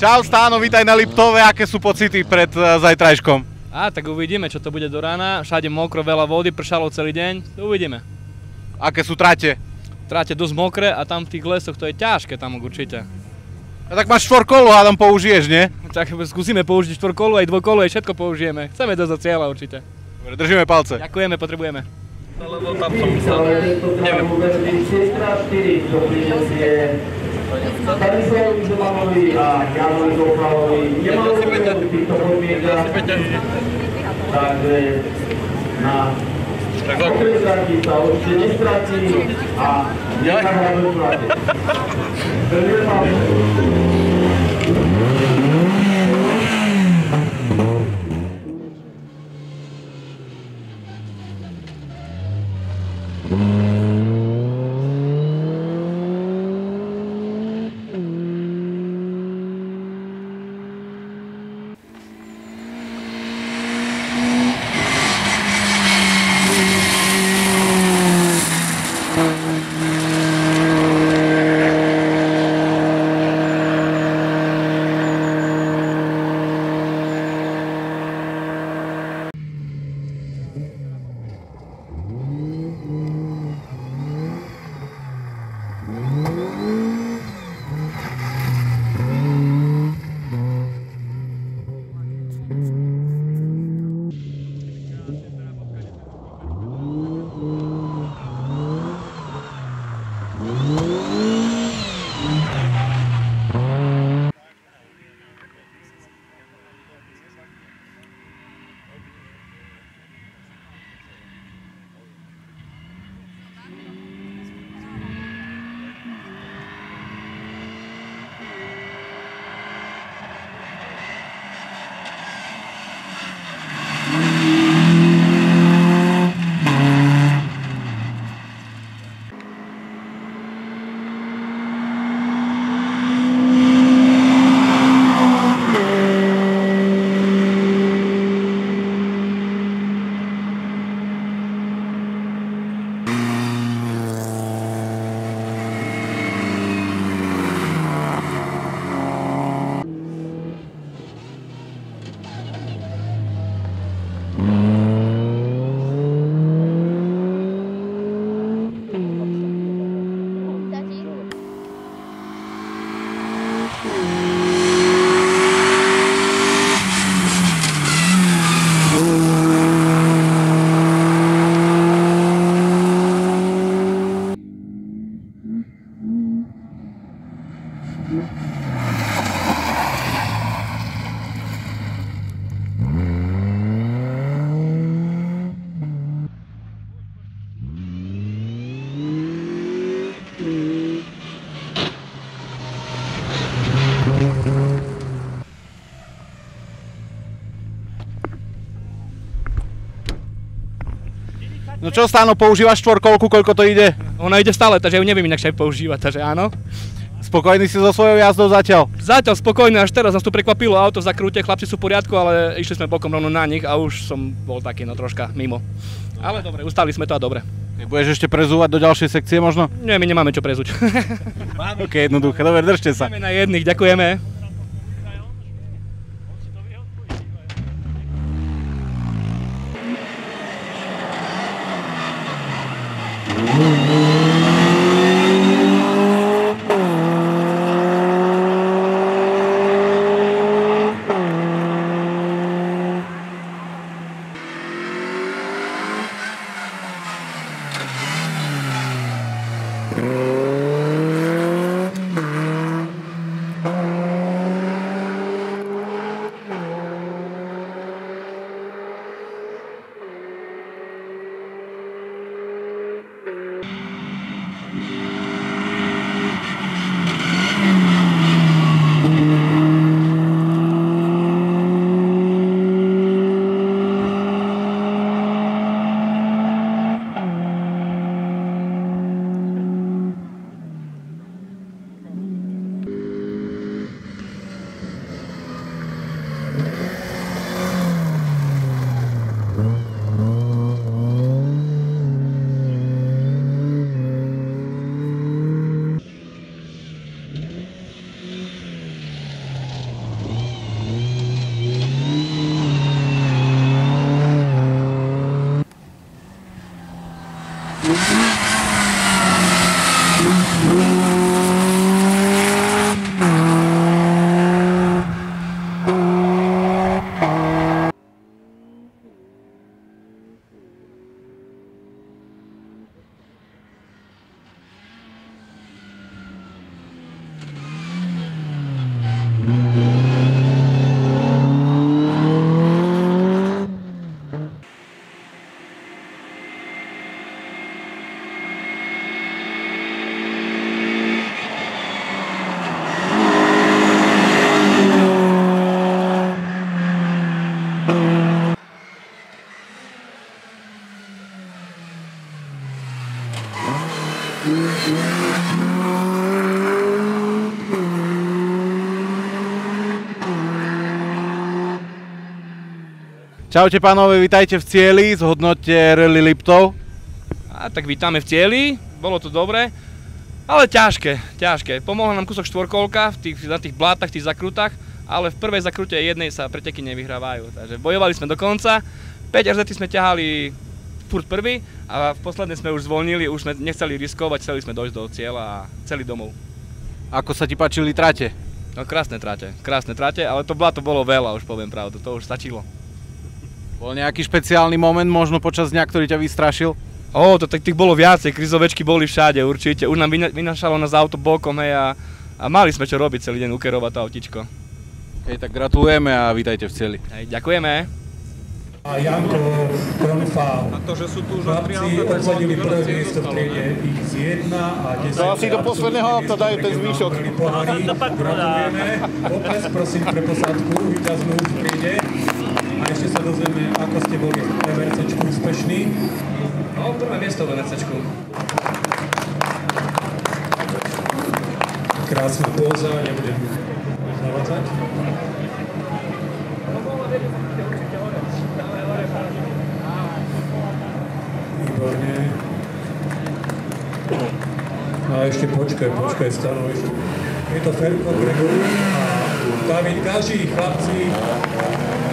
Čau Stáno, vítaj na Liptove, aké sú pocity pred zajtrajškom? Tak uvidíme, čo to bude do rána, všade mokro, veľa vody, pršalo celý deň, uvidíme. Aké sú trate? Trate dosť mokré a tam v tých lesoch to je ťažké tam určite. A tak máš štvorkolo, hádam použiješ, nie? Tak skúsime použiť štvorkolu, aj dvojkolu, aj všetko použijeme. Chceme dosť do cieľa určite. Dobre, držíme palce. Ďakujeme, potrebujeme. Lebo tam som myslel, neviem. Stanislavu Zemanovi a Janovi Zoufalovi nemalo by v týchto podmienkach, takže na okres zraky sa určite nestratí a nezahradu zraky. Držíme palce. No čo Stáno, používaš štvorkolku, koľko to ide? Ona ide stále, takže ju neviem inakšie používať, takže áno. Spokojný si so svojou jazdou zatiaľ? Zatiaľ spokojný, až teraz nás tu prekvapilo auto za krúte, chlapci sú v poriadku, ale išli sme bokom rovno na nich a už som bol taký no troška mimo. Ale dobre, ustali sme to a dobre. Budeš ešte prezúvať do ďalšej sekcie možno? Nie, my nemáme čo prezuť. Ok, jednoduché, dobre, držte sa. Ideme na jedných, ďakujeme. Čaute pánovi, vitajte v cieli, zhodnoťte Rally Liptov. A tak vítame v cieli, bolo to dobre, ale ťažké. Pomohla nám kúsok štvorkolka na tých blátach, tých zakrutách, ale v prvej zakrute jednej sa preteky nevyhrávajú. Takže bojovali sme do konca, 5 RZ sme ťahali furt prvý a v poslednej sme už zvolnili, už sme nechceli riskovať, chceli sme dojsť do cieľa a celý domov. Ako sa ti páčili trate? No krásne trate, ale to bláto bolo veľa, už poviem pravdu, to už stačilo. Bol nejaký špeciálny moment možno počas dňa, ktorý ťa vystrašil? Tak tých bolo viacej, krizovečky boli všade určite. Už nám vynašalo nás auto bokom, hej, a mali sme čo robiť celý deň, ukerovať to autičko. Tak gratulujeme a vítajte v cieli. Ďakujeme. A Janko Kronfál. A to, že sú tu už chlapci obsadili prvé miesto v triede X1 a 10. To asi do posledného auta dajú ten zvýšok. Gratulujeme. Potlesk prosím pre posádku víťaznú v triede. A ešte sa dozvieme, ako ste boli v VRCčku úspešní. No, prvé miesto v VRCčku. Krásna póza, nebudem zavádzať. Výborne. A ešte počkaj, stanovisko. Je to Ferko, Gregor a David Gaží, chlapci.